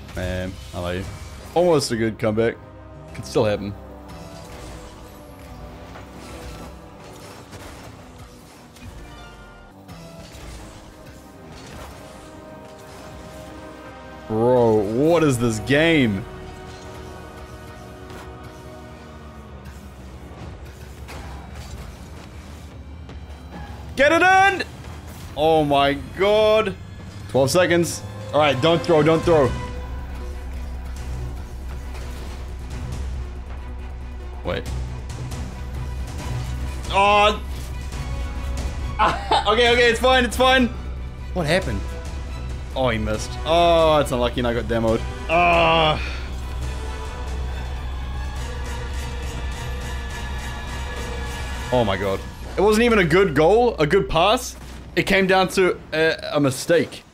Man, I like you. Almost a good comeback. Could still happen. Bro, what is this game? Get it in! Oh my god. 12 seconds. Alright, don't throw, don't throw. Wait. Oh! Okay, it's fine, it's fine. What happened? Oh, he missed. Oh, it's unlucky and I got demoed. Ah. Oh my god. It wasn't even a good goal, a good pass. It came down to a mistake.